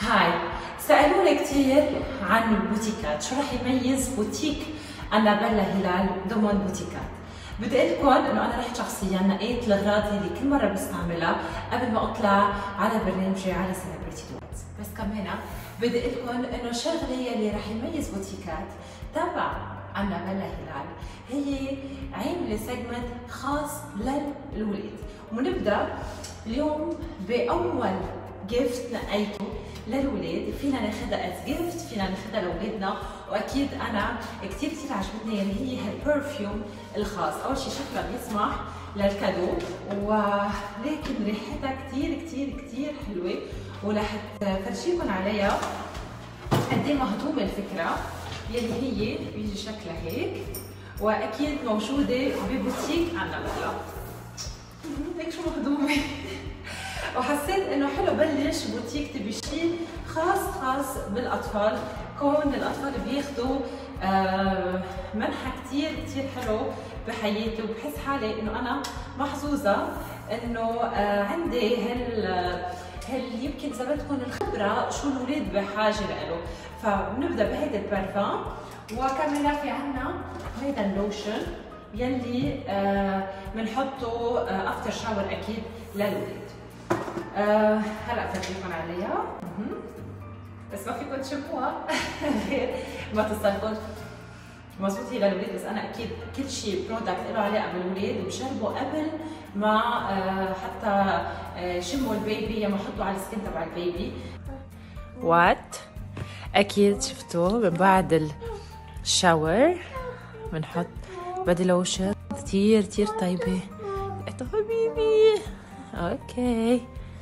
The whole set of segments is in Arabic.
هاي، سألوني كثير عن البوتيكات، شو رح يميز بوتيك أنابيلا هلال ضمن بوتيكات؟ بدي اقول لكم انه انا رحت شخصيا نقيت الاغراض اللي كل مره بستعملها قبل ما اطلع على برنامجي على سيلبرتي دوتس، بس كمان بدي اقول لكم انه الشغله اللي رح يميز بوتيكات تبع أنابيلا هلال هي عامله سيجمنت خاص للولاد، ونبدا اليوم باول جيفت نقيته للولاد، فينا ناخذها از جيفت، فينا ناخذها لاولادنا، واكيد انا كثير عجبتني اللي هي هالبرفيوم الخاص. اول شيء شكلها بيسمح للكادو، ولكن ريحتها كثير حلوه، ورح فرجيكم عليها قد ايه مهضومه الفكره يلي هي بيجي شكلها هيك، واكيد موجوده ببوتيك أنابيلا. هيك شو مهضومه. وحسيت انه حلو بلش بوتيك تبي شيء خاص بالاطفال، كون الاطفال بياخذوا منحة كثير حلو بحياتي، وبحس حالي انه انا محظوظه انه عندي يمكن اذا بدكم الخبره شو الاولاد بحاجه له. فبنبدا بهيدا البارفان، وكمان في عنا هيدا اللوشن يلي بنحطه افتر شاور اكيد للولاد. هلا فرجيكم عليها، بس ما فيكم تشوفوها غير ما تصرفوا. مضبوط هي للولاد، بس انا اكيد كل شيء برودكت له علاقه بالولاد بشربه قبل ما حتى شموا البيبي، يا ما حطوا على السكين تبع البيبي. وات اكيد شفتوا من بعد الشاور بنحط بادي لوشن كثير طيبه. حبيبي اوكي،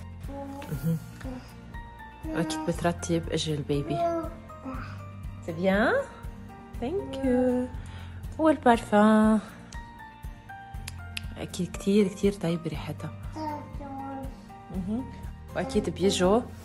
اكيد بترطب اجر البيبي. سي بيان، ثانك يو. والبارفان اكيد كثير طيب ريحتها. واكيد بيجوا